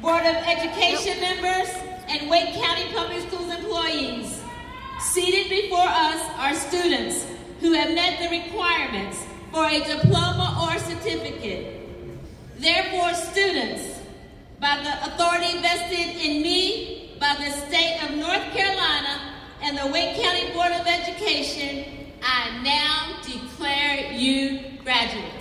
Board of Education members, and Wake County Public Schools employees. Seated before us are students who have met the requirements for a diploma or certificate. Therefore, students, by the authority vested in me by the state of North Carolina and the Wake County Board of Education, I now declare you graduates.